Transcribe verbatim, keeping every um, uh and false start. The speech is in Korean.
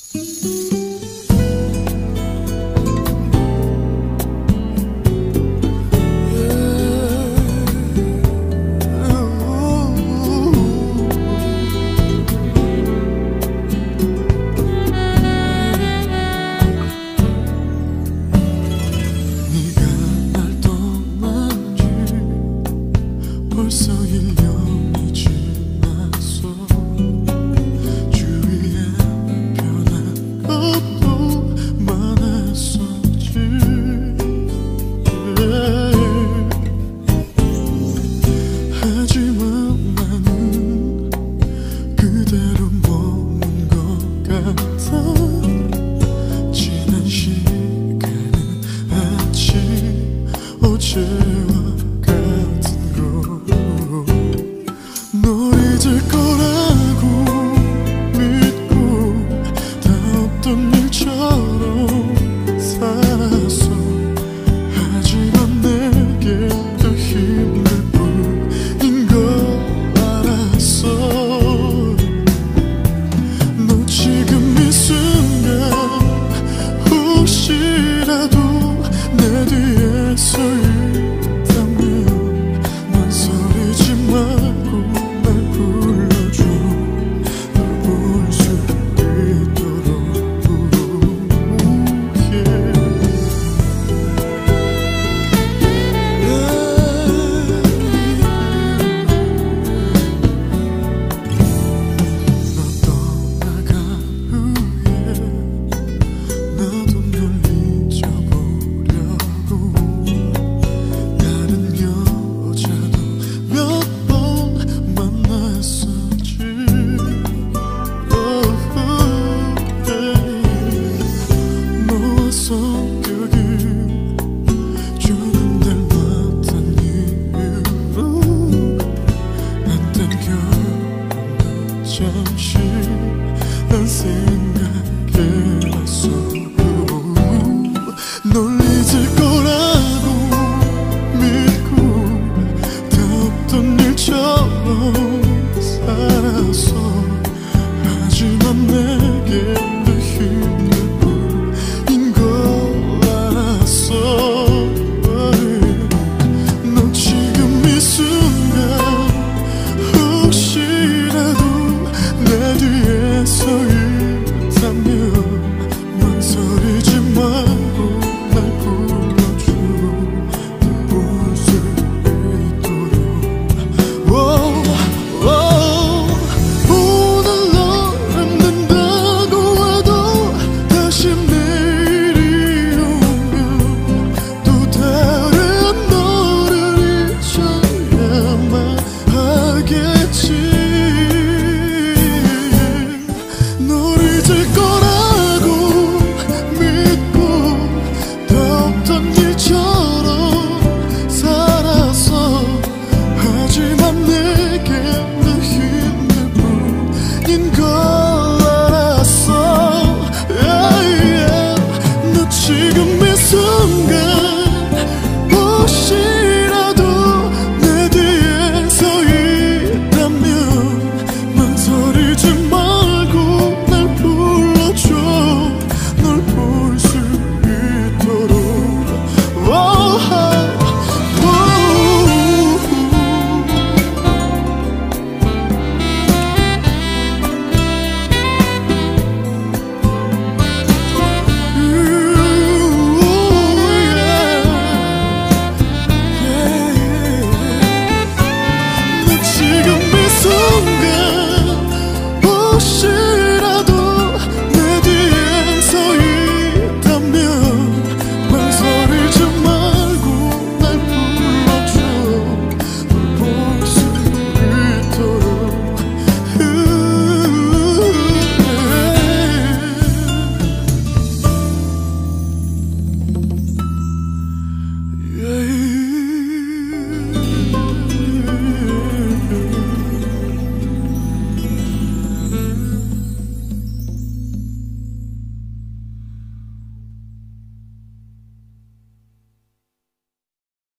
벌써 일 년이 지났어. 주위에 변한 것도 많았었지. 하지만 나는 그대로 머문 것 같아. 지난 시간은 마치 어제와 널 잊을 거라고 믿고 다 없던 일처럼 살았어. 하지만 내게 더 힘들 뿐인 걸 알았어. 너 지금 이 순간 혹시라도 내 뒤에 서 있다면 망설이지 말고 날 불러줘. 널 볼 수 있도록. yeah. 너 떠나간 후에 나도 널 잊어보려고 다른 여자도 몇 번 만났었지. oh, yeah. 너와 성격이 조금 닮았던 이유로 안 땡겨도 잠시 난 생각해봤어.